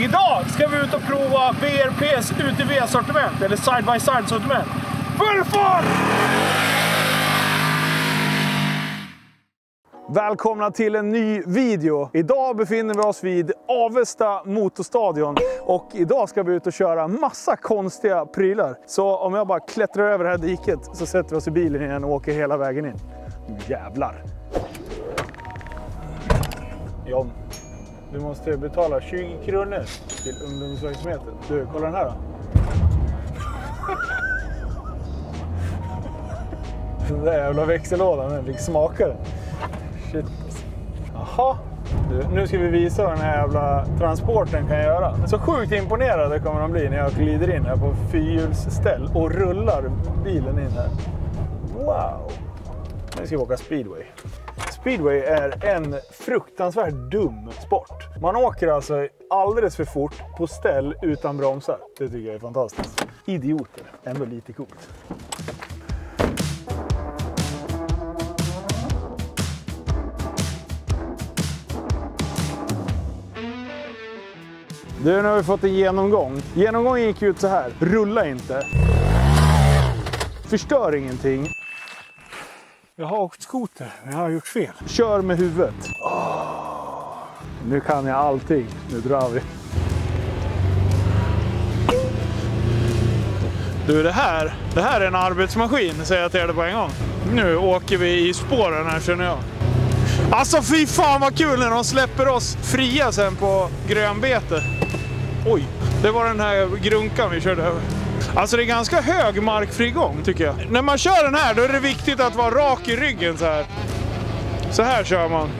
Idag ska vi ut och prova VRPs UTV-sortiment, eller side-by-side-sortiment. Full fart! Välkomna till en ny video. Idag befinner vi oss vid Avesta Motorstadion. Och idag ska vi ut och köra massa konstiga prylar. Så om jag bara klättrar över det här diket så sätter vi oss i bilen igen och åker hela vägen in. Jävlar! John, du måste betala 20 kronor till ungdomsverksamheten. Du, kolla den här då. Den där jävla växellådan, den fick smaka den. Shit. Jaha. Nu ska vi visa vad den här jävla transporten kan göra. Så sjukt imponerade kommer de bli när jag glider in här på fyrhjulsställ och rullar bilen in här. Wow. Nu ska vi åka speedway. Speedway är en fruktansvärt dum sport. Man åker alltså alldeles för fort på ställ utan bromsar. Det tycker jag är fantastiskt. Idioter. Ändå lite coolt. Nu har vi fått en genomgång. Genomgången gick ut så här. Rulla inte. Förstör ingenting. Jag har åkt skoter, men jag har gjort fel. Kör med huvudet. Nu kan jag allting. Nu drar vi. Du, det här är en arbetsmaskin, säger jag till er på en gång. Nu åker vi i spåren här, känner jag. Alltså fy fan vad kul när de släpper oss fria sen på grönbete. Oj, det var den här grunkan vi körde över. Alltså det är ganska hög markfrigång tycker jag. När man kör den här då är det viktigt att vara rak i ryggen så här. Så här kör man.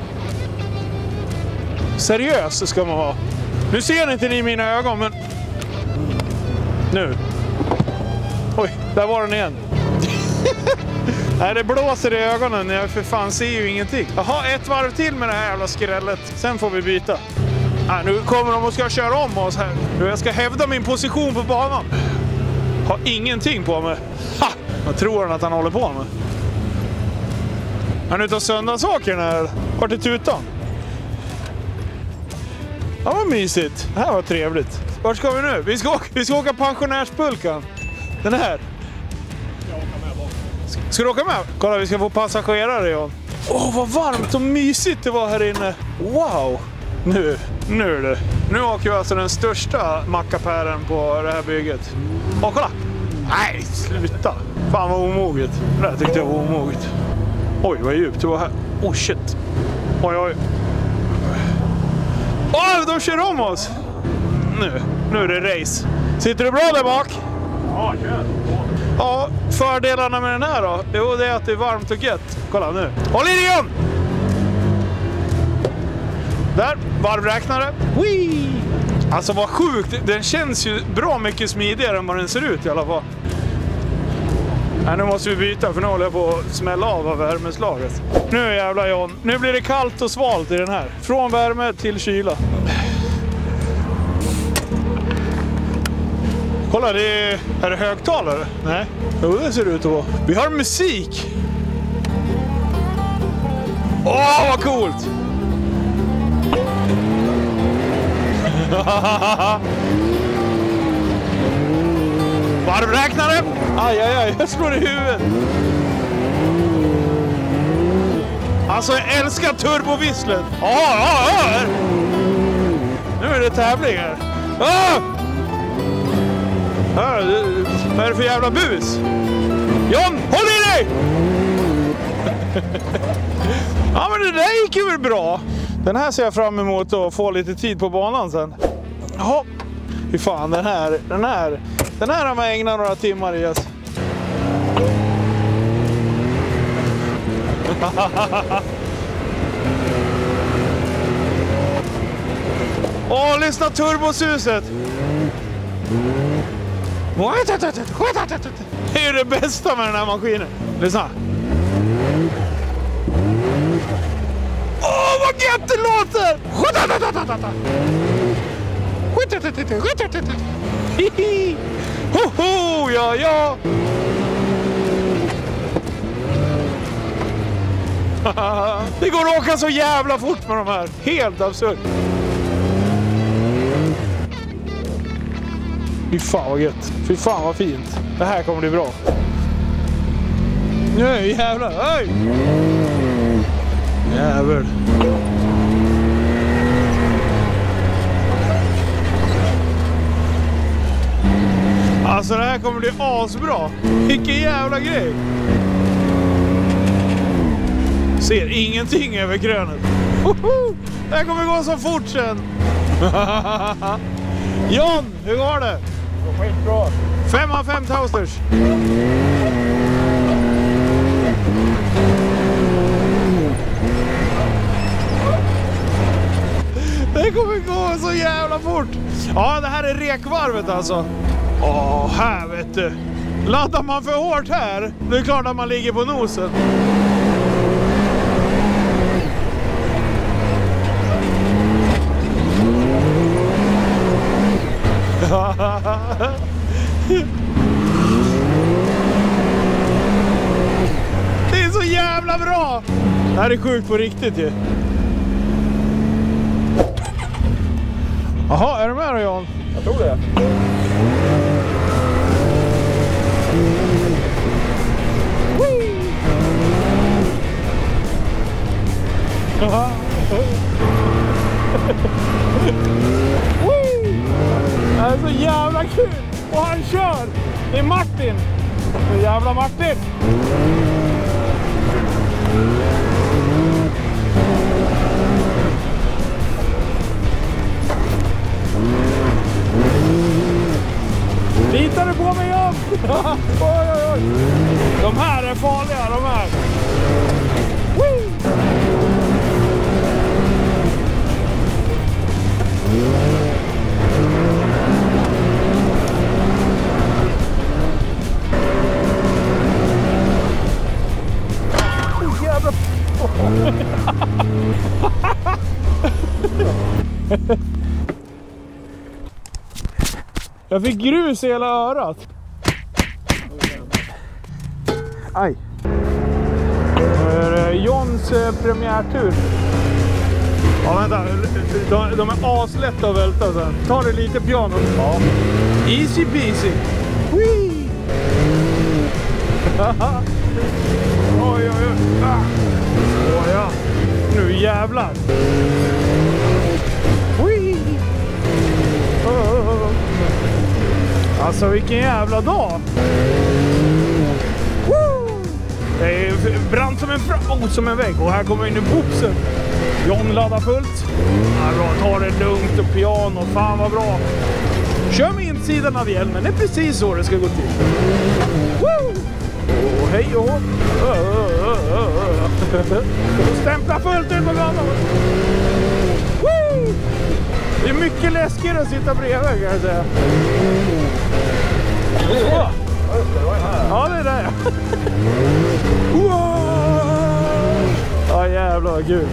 Seriös ska man vara. Nu ser inte ni mina ögon men... Nu. Oj, där var den igen. Nej, det blåser i ögonen. Jag för fan ser ju ingenting. Jaha, ett varv till med det här jävla skrället. Sen får vi byta. Nu kommer de och ska köra om oss här. Jag ska hävda min position på banan. Har ingenting på mig. Ha! Vad tror han att han håller på med? Han är ute och söndagsåkern här. Vart är tutan? Ja, vad mysigt. Det här var trevligt. Vart ska vi nu? Vi ska åka pensionärspulkan. Den här. Ska du åka med? Kolla, vi ska få passagerare, John. Åh, vad varmt och mysigt det var här inne. Wow. Nu är det. Nu åker vi alltså den största mackapären på det här bygget. Åh, kolla. Nej, sluta. Fan vad omoget. Det här tyckte jag var omoget. Oj, vad djupt det var här. Oh, shit. Oj. Åh, de kör om oss. Nu är det race. Sitter du bra där bak? Ja, kör. Ja, fördelarna med den här då? Jo, det är att det är varmt och gött. Kolla nu. Håll i igen! Där, varvräknare. Whee! Alltså vad sjukt. Den känns ju bra mycket smidigare än vad den ser ut i alla fall. Nej, nu måste vi byta för nu håller jag på att smälla av värmeslaget. Nu jävlar John. Nu blir det kallt och svalt i den här. Från värme till kyla. Kolla, är det högtalare? Nej, jo, det ser ut att vara. Vi har musik. Åh, vad coolt! Varvräknare! Aj, jag slår i huvudet. Alltså, jag älskar turbovisslet. Nu är det tävling här. Vad är det för jävla bus? John, håll i dig! Ja, men det där gick ju väl bra. Den här ser jag fram emot att få lite tid på banan sen. Jaha, hur fan, den här har man ägnat några timmar i. Yes. Åh, lyssna turbosuset. Det är ju det bästa med den här maskinen. Lyssna. Åh, vad gött det låter! Hoho, ja. Det går att åka så jävla fort med de här. Helt absurt. Fy fan vad gött. Fy fan vad fint. Det här kommer bli bra. Nej jävlar. Oj! Jävlar. Alltså det här kommer bli asbra. Vilken jävla grej. Ser ingenting över krönet. Det här kommer gå så fort sen. John, hur går det? Det går skitbra. 5 av 5 toasters. Det kommer gå så jävla fort. Ja, det här är rekvarvet alltså. Åh, här vet du. Laddar man för hårt här, det är klart att man ligger på nosen. Det är så jävla bra. Det här är sjukt på riktigt ju. Jaha, är du med då Jan? Jag tror det. Det är så jävla kul. Och han kör. Det är Martin. Det är jävla Martin. Litar du på mig Jan? Oj, oj, oj. De här är farliga, de här. Woo! Oh, jävlar. Jag fick grus i hela örat. Aj. Det är Johns premiärtur. Ja, vänta. De är aslätta att välta sen. Ta det lite piano. Ja. Easy peasy. Whee! Oj, oj, oj. Ah. Åh, ja. Nu jävlar. Whee! Oh. Alltså vilken jävla dag. Woo! Det är brant som en vägg. Och här kommer in i boxen. John laddar fullt. Ja, bra, ta det lugnt och piano. Fan vad bra. Kör med insidan av hjälmen. Det är precis så det ska gå till. Woo! Och hej och hopp. Stämpla fullt ut på gatan. Woo! Det är mycket läskigare att sitta bredvid kan jag säga. Ja, det är det. Ja, jävlar vad kul.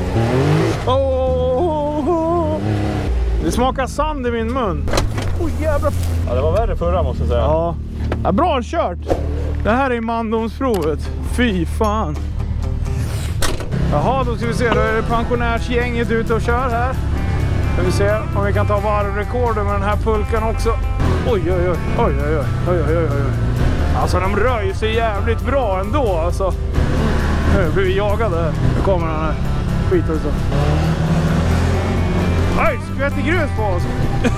Det smakar sand i min mun. Jävlar. Ja, det var värre förra måste jag säga. Ja, ja bra kört. Det här är mandomsprovet. Fy fan. Jaha, då ska vi se. Då är det pensionärsgänget ute och kör här. Ska vi se om vi kan ta varvrekord med den här pulkan också. Oj, oj, oj. Oj, oj, oj. Oj, oj, oj, oj. Alltså de röjer sig jävligt bra ändå. Alltså. Nu blir vi jagade här. Nu kommer den här. Skit också. Oj, skvätter grus på oss.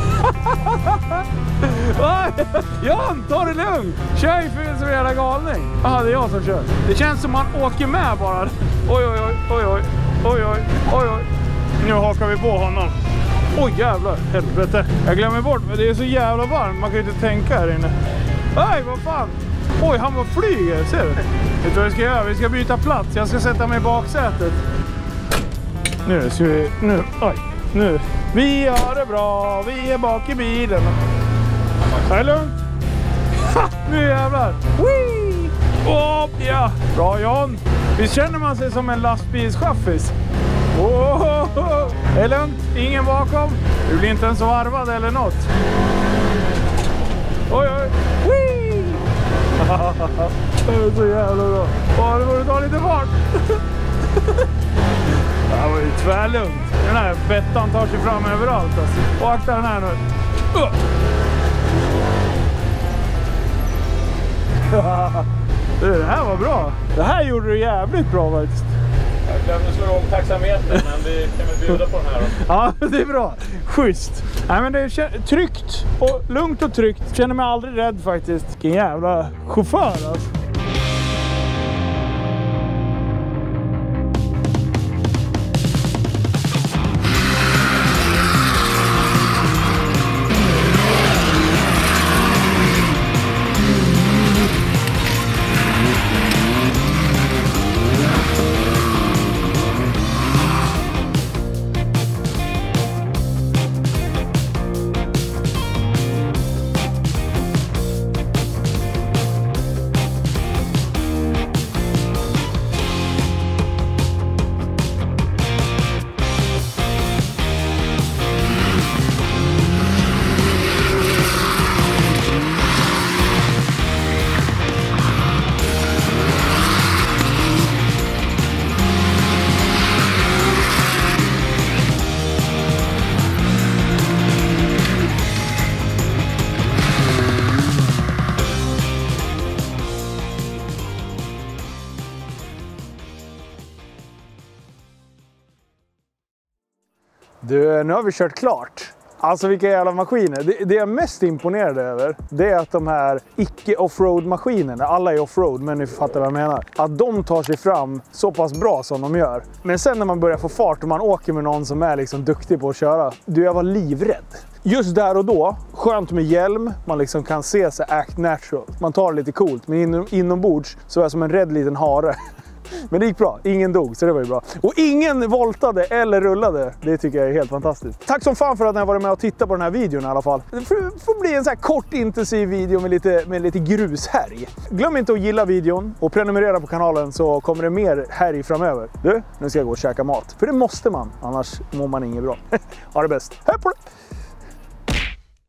Jan, ta det lugnt. Kör ju för en jävla galning. Jaha, det är jag som kör. Det känns som man åker med bara. Oj, oj, oj, oj, oj, oj, oj, oj, oj. Nu hakar vi på honom. Oj, jävlar, helvete. Jag glömmer bort, men det är så jävla varmt. Man kan ju inte tänka här inne. Oj, vad fan. Oj, han var flyger, ser du? Vet du vad vi ska göra? Vi ska byta plats. Jag ska sätta mig i baksätet. Nu ska vi... Nu, oj, nu. Vi har det bra, vi är bak i bilen. Det är lugnt. Nu jävlar. Whee! Oh, ja. Bra John. Visst känner man sig som en lastbilschaffis? Oh, det är lugnt, ingen bakom. Du blir inte ens varvad eller något. Oj, oj. Whee! Det är så jävla bra. Bara får du ta lite fart. Det här var ju tvärlugnt. Den här bettan tar sig fram överallt alltså. Och akta den här nu. Det här var bra. Det här gjorde du jävligt bra faktiskt. Jag glömde slå om taxametern, men vi kan väl bjuda på den här då. Ja, det är bra. Schysst. Nej, men det är tryggt och lugnt och tryggt. Känner mig aldrig rädd faktiskt. Vilken jävla chaufför alltså. Du, nu har vi kört klart. Alltså vilka jävla maskiner. Det jag är mest imponerad över, det är att de här icke-offroad-maskinerna, alla är offroad men ni fattar vad jag menar, att de tar sig fram så pass bra som de gör. Men sen när man börjar få fart och man åker med någon som är liksom duktig på att köra, jag var livrädd. Just där och då, skönt med hjälm, man liksom kan se sig act natural. Man tar det lite coolt, men inombords så är jag som en rädd liten hare. Men det gick bra, ingen dog så det var ju bra. Och ingen voltade eller rullade, det tycker jag är helt fantastiskt. Tack som fan för att ni har varit med och tittat på den här videon i alla fall. Det får bli en så här kort intensiv video med lite grushärj. Glöm inte att gilla videon och prenumerera på kanalen så kommer det mer härj framöver. Du, nu ska jag gå och käka mat. För det måste man, annars mår man inget bra. Ha det bäst, hej på det!